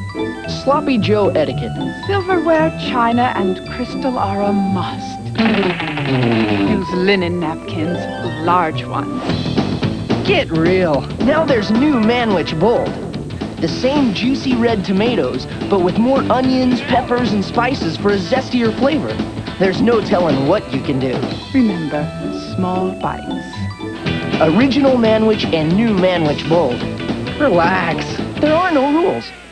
Sloppy Joe etiquette. Silverware, china, and crystal are a must. Use linen napkins, large ones. Get real. Now there's new Manwich Bold. The same juicy red tomatoes, but with more onions, peppers, and spices for a zestier flavor. There's no telling what you can do. Remember, small bites. Original Manwich and new Manwich Bold. Relax. There are no rules.